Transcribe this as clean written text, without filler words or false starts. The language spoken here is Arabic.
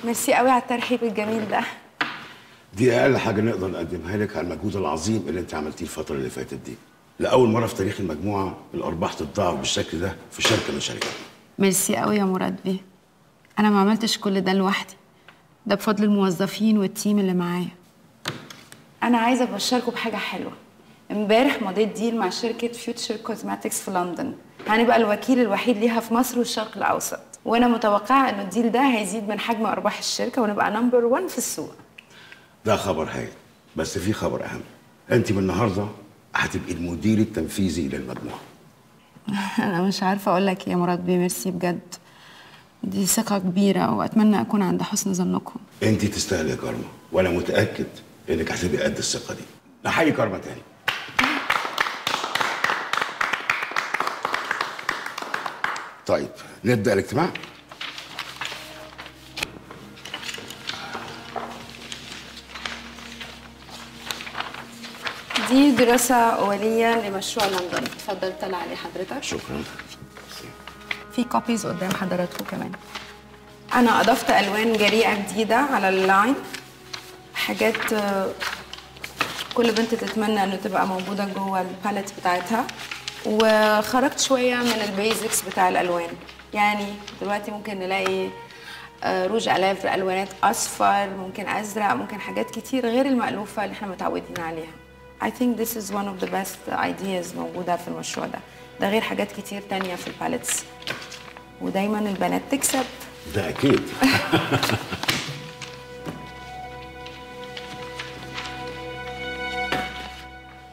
ميرسي قوي على الترحيب الجميل ده. دي اقل حاجه نقدر نقدمها لك على المجهود العظيم اللي انت عملتيه الفتره اللي فاتت دي. لاول مره في تاريخ المجموعه الارباح تتضاعف بالشكل ده في شركه من شركاتنا. ميرسي قوي يا مراد بيه. انا ما عملتش كل ده لوحدي، ده بفضل الموظفين والتيم اللي معايا. انا عايزه ابشركم بحاجه حلوه. امبارح مضيت ديل مع شركه فيوتشر كوزماتكس في لندن، هنبقى الوكيل الوحيد ليها في مصر والشرق الاوسط، وانا متوقعه ان الديل ده هيزيد من حجم ارباح الشركه ونبقى نمبر 1 في السوق. ده خبر هايل، بس في خبر اهم. انت من النهارده هتبقي المدير التنفيذي للمجموعه. انا مش عارفه اقول لك يا مراد بيه ميرسي بجد، دي ثقه كبيره واتمنى اكون عند حسن ظنكم. انت تستاهلي يا كارما، وانا متاكد انك هتبقي قد الثقه دي. نحيي كارما تاني. طيب نبدا الاجتماع. دي دراسة أولية لمشروع لندن، اتفضل طلع عليه حضرتك. شكرا. في كوبيز قدام حضراتكم كمان. أنا أضفت ألوان جريئة جديدة على اللاين، حاجات كل بنت تتمنى إنه تبقى موجودة جوه الباليت بتاعتها، وخرجت شوية من البيزكس بتاع الألوان. يعني دلوقتي ممكن نلاقي روج ألاف ألوانات أصفر، ممكن أزرق، ممكن حاجات كتير غير المألوفة اللي احنا متعودين عليها. I think this is one of the best ideas موجودة في المشروع ده غير حاجات كتير تانية في الباليتس. ودايما البنات تكسب. ده أكيد.